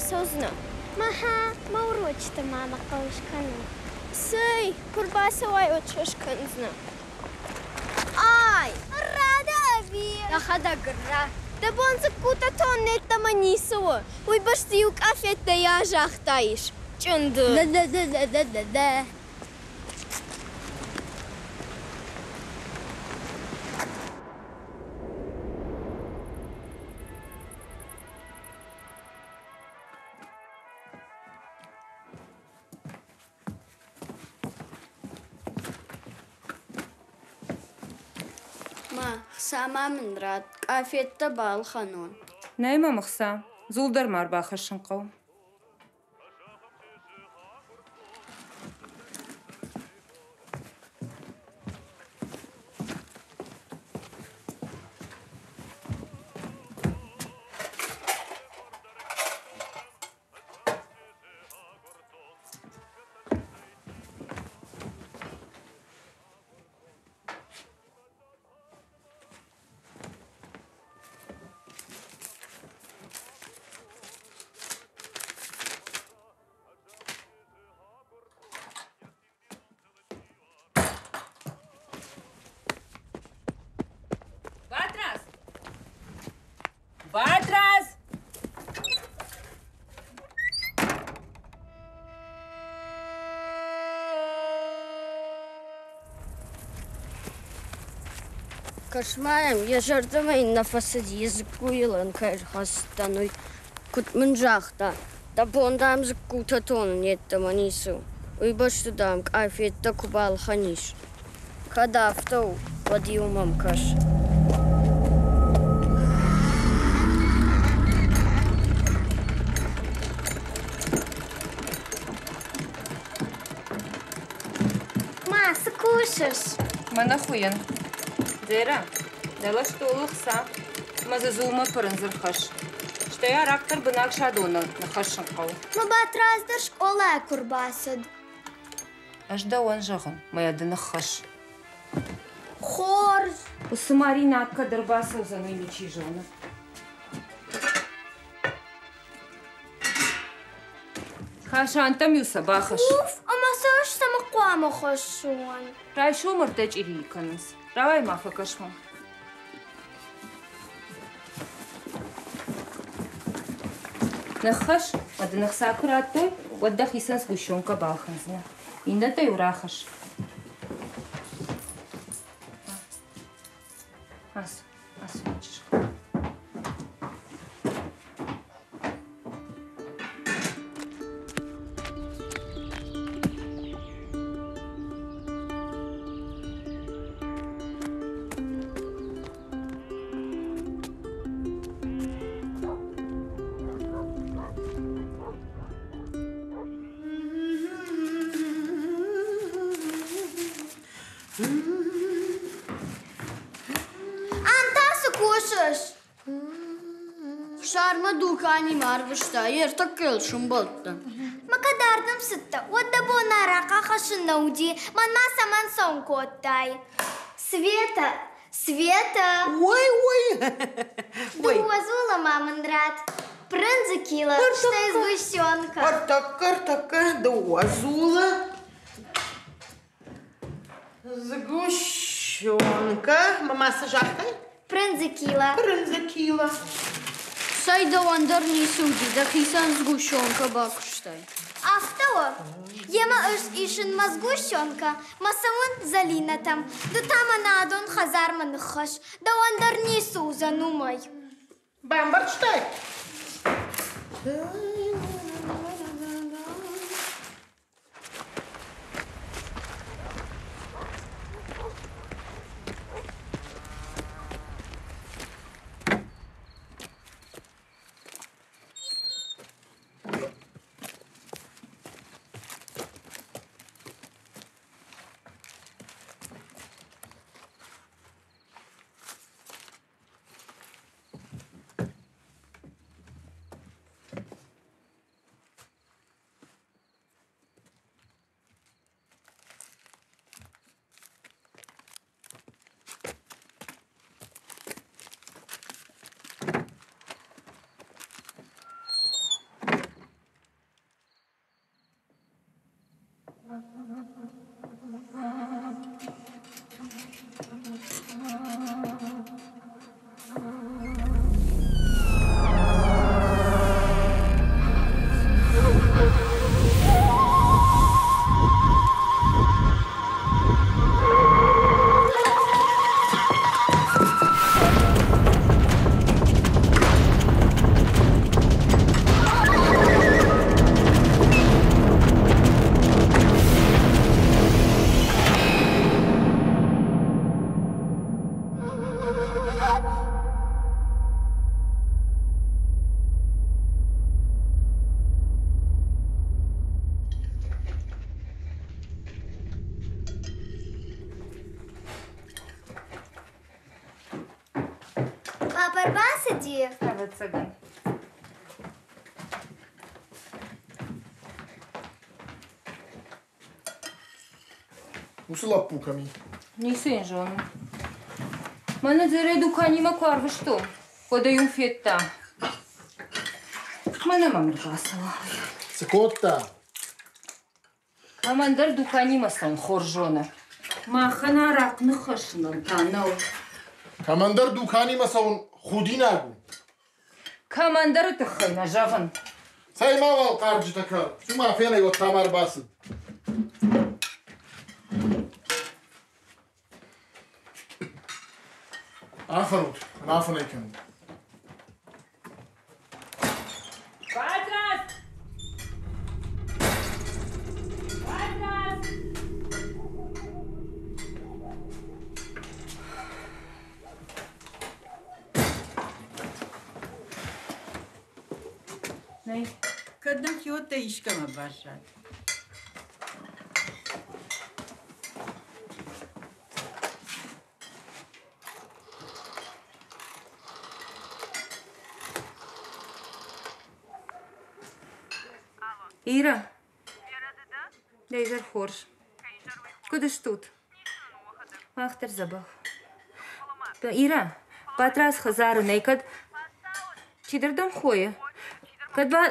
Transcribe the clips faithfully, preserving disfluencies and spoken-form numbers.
kurbasozna. Maha, maurochta mama kaushkanu. Say, kurbasa wai ochashkanzna. Ay, rada abi. Dakhada gra. Da bonza kuta tonnet da maniso. Ui bastiu kafet da ya jachtaish. Chundu. Da da da da da da da. Sama minrat, kafette bal xanon. Neyma mıxsa, zuldar mar baxışın qav. Батрас! Кошмаем, я жартамай нафасад языку илан кайрхастануй. Кут мынжахта. Да бондам зыкку татон нетта манису. Уй баштудам кафетта кубал ханиш. Кадафтау вадиумам каш. Скушаешь? Манахуян. Зера, дала что улыхса. Маза зулма паранзырхаш. Что я рактор бынак шадуна нахашын қау. Ма батразда школа курбасад. Ажда он жағын, моя дынахаш. Хорж. Усы Марина атка дырбаса узаны лечи жона. Хаша антам юса бахаш. Уф, ама саш сама қуама хашуан. Рай шумыр тэч ири иканыз. Равай мафа кашмам. Нахаш, адынах сакураттой, ваддах исан сгущенка баханзна. Инда-то юрахаш. Ас, ас, мачишка. Шарма дукани марвышта, ертак келшим болтта. Ма кадардым сытта, отда бона рака хашынауди, манма саман сонкоттай. Света, Света! Ой, ой! Дуазула, мамандрат. Прынзакила, что из гущенка. Артака, артака, дуазула. Сгущенка. Мама сажахтай? Прынзакила. Прынзакила. Сайда вандар не суди, да хисан сгущенка бакуштай. Автово. Ема ыш ишин мазгущенка, масаун залина там. Да там анадон хазарма нахаш. Да вандар не суза нумай. Бамбарчтай. Barbasadie. Evet Sagan. Usıl appu kami. Несен же он. Мана дзере дуканима куарвы что? Подаем фетта. Мана мамир басала. Скотта. Командар дуканима сан хоржона. Махана ракны хашнан танау. Командар дукани масаун худи нагу. Командар тахайна жаван. Сай мавал қаржы такар. Сума фена его тамар басып. Ахарут, нафана екен. Патрас! Патрас! Nej. Kadın ki o da işkeme başlar. Ира. Дейзер хорш. Куда ж тут? Ахтер забах. Ира, патрас хазару нейкад. Чидердам хоя. Кадба...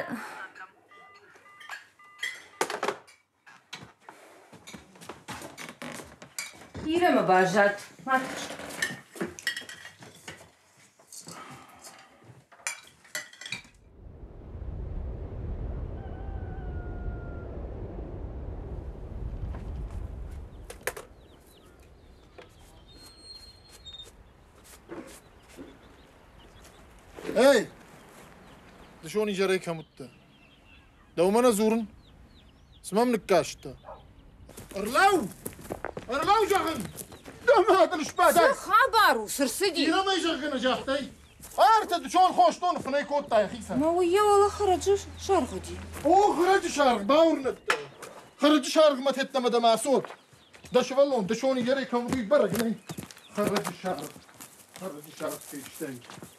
Ира ма бажат. Матыш. Hey! دشون يجري كمتة. دومنا زورن. سمام نكاشتا. أرلاو! أرلاو جاهن! دم هذا الشباب. خبرو سرسدي. يلا ما يجاهن جاهتي. أرت دشون خوشتون فناي كوتا يا خيسا. ما ويا والله خرج شرقدي. أوه خرج شارق باورنت. خرج شارق ما تهتم ده مع صوت. ده شوالون دشون يجري كمتة برا جني. خرج شارق. خرج شارق في شتاي.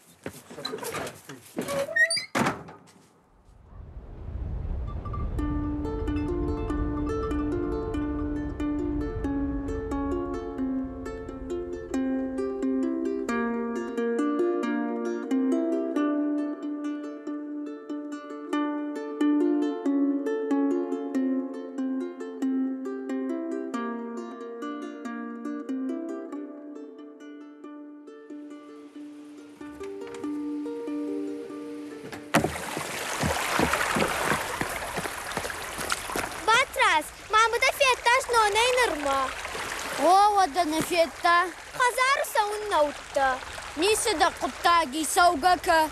О, да на фетта. Хазар саун наутта. Миса да куттаги саугака.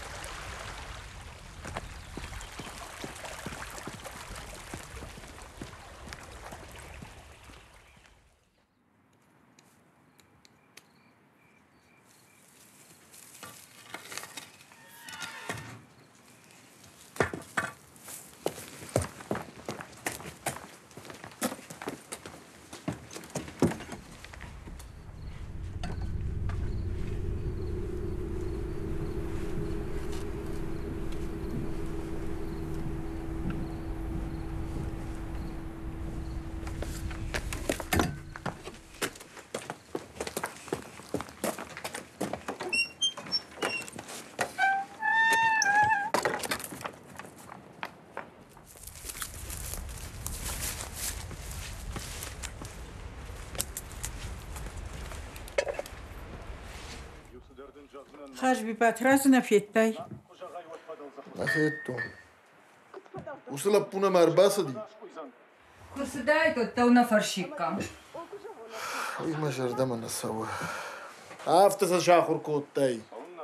خرج بباتراز نفيتاي نفيتو وصل بونا مرباسة دي كرسداي تونا فرشيكا وي ما جردا من السوا افتس شاخر كوتاي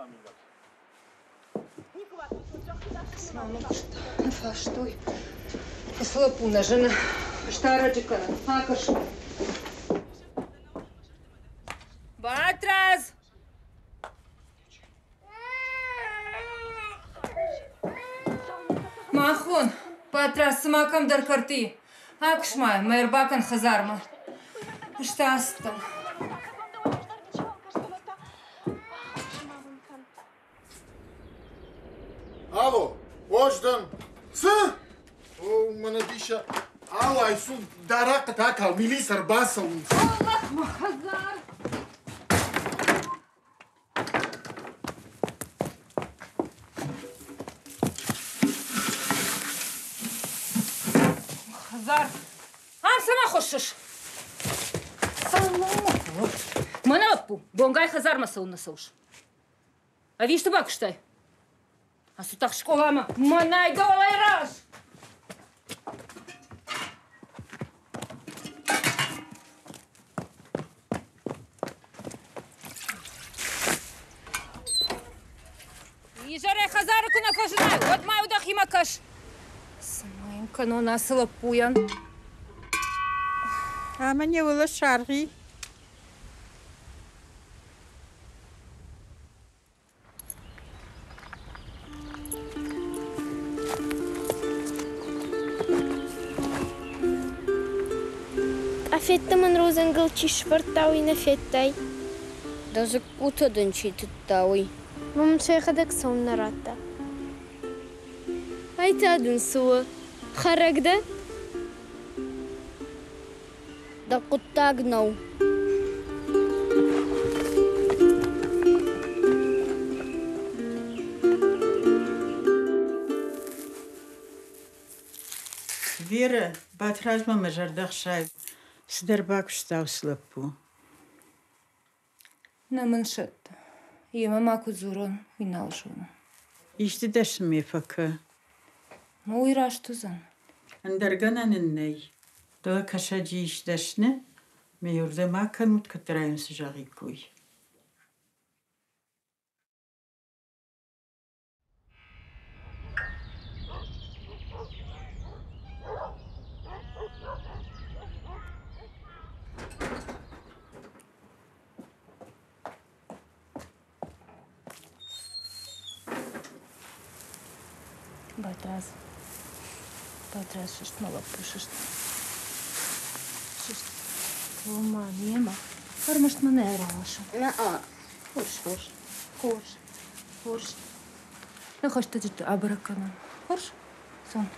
Что? Слапуна жена. Что раджика? Акаш. Батраз. Махон, Батраз смакам дар карти. Акшмай, мэрбакан хазарма. Что астан? Алло, وجدان سه او من دیشا آو ایسو درق تا کامیلی سرباس اون الله محزار محزار هم سما خوشش الله من ابو بونگای خزار مسون نسوش اویش تو باکشتای А сутах школама, манай голай раз! Ижаре хазараку на кожинай, вот маю дах имакаш. Самаем канона сылапуян. А мне было шарги. Афетта мен розенгъл чи швъртауи на феттай. Да за кута дънчите тауи. Мам шейха дък сон на рата. Ай та дън суа. Харак да? Да кутагнал. Вера, батраз мама жардах шай. Сдербак встал слепу. На маншет. Има маку зурон и налжун. İşte deşim efaka. Mu iraştuzan. Andarganan ney. Doğa kaşacı işdeşne. Me yurda makan mut katrayın sıcağı koy. Батраз. Батраз, шишт мала пушишт. Шишт. Ома, нема. Армашт мане ралаша. Наа. Хорш, хорш. Хорш. Хорш. Не хочешь ты абракана. Хорш. Сон.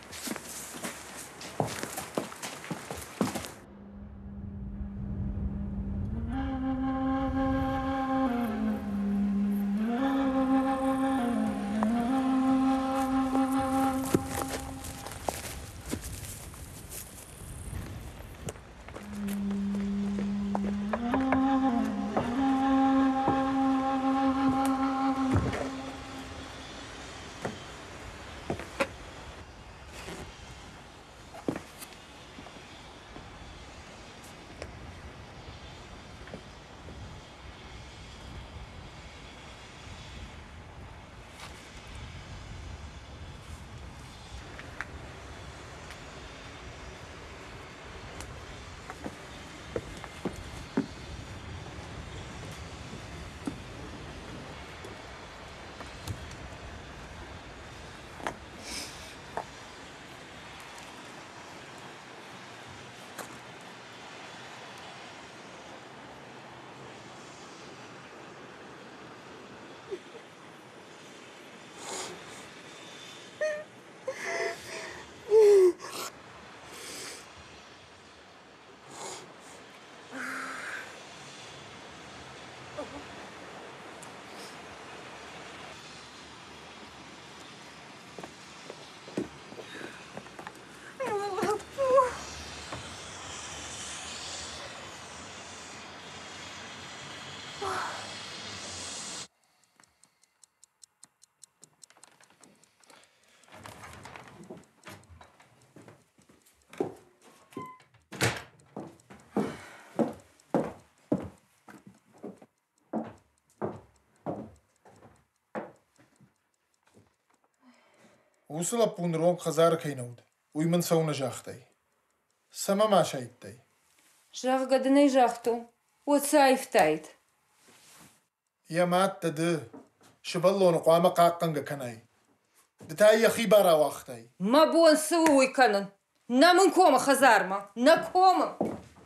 وصل بونرون خزار كينود ويمن سونا جاختي سما ما شايتي Жах гадынай жахту. Отсайф тайт. يا مات تد شبلون قوام قاقنغ كناي دتاي خيبارا واختي ما بون سوي كانن. نامن كوما خزارما. نكوما.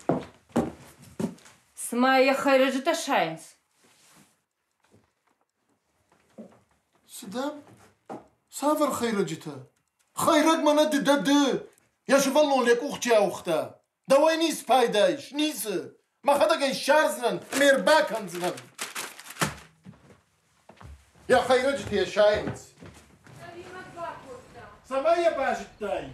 سمايا خيرجتا شاينس. سدام سافر خيرجتا خيرج من دد دد يا شبلون لك اختي اختا دوای نیست پایدایش نیست ما خدا که شارزن میر باکنزن یا خیرجت یا شاینت سمایا باجتای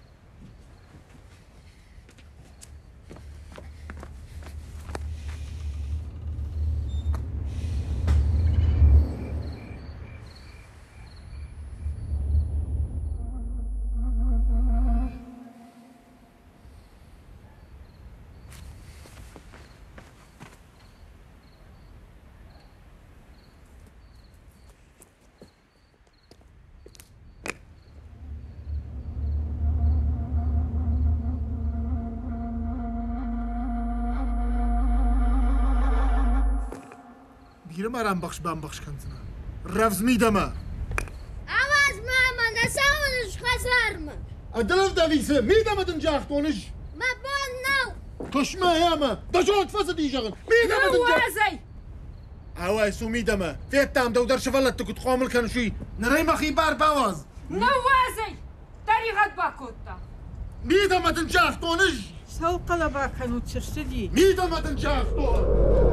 گیرم آرام بخش بام بخش کنزنا رفز میدم عوض ماما نساونش خسارما ادلف دویسه میدم ادن جاختونش ما بون نو توش ما ياما دجوت فسدي شغل ميدم ادن نوازي. عواي سو ميدم فيت تام دودر شفلت تكت قامل كان شوي نري مخي بار باواز نوازي. طريقة باكوتا. ميدم ادن جاختونش سو قلبا كانوا تشتدي ميدم ادن جاختون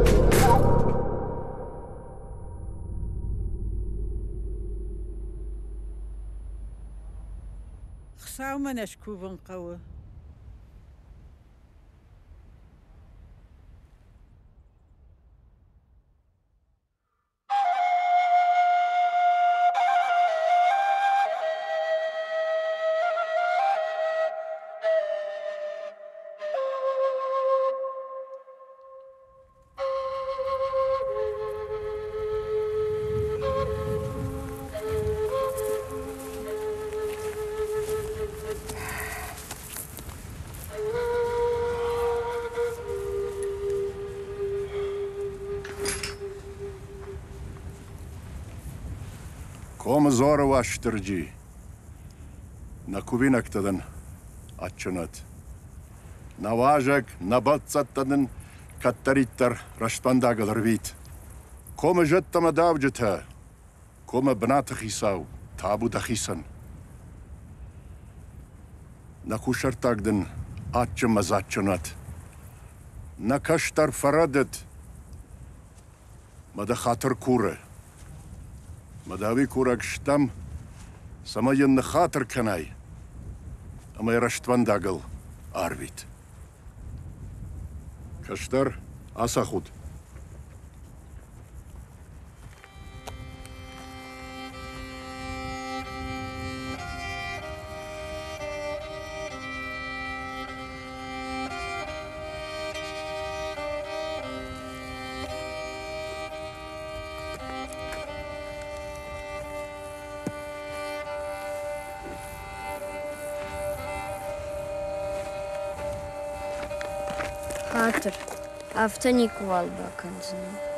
خساو من اشكوبن قوة Kom zora washterji. Na kubinak tadan atchunat. Na wajak na batsat tadan kattarittar rashpandagal rvit. Kom jetta madavjata. Kom bnat khisaw tabu dakhisan. Na kushartagdan atch mazatchunat. Na kashtar faradat. Mada khater kure. مداوي كورك شتم سماين خاطر كناي اما يرشتوان داقل آرويت كشتر آسا خود خاطر افتني كوال باكنزن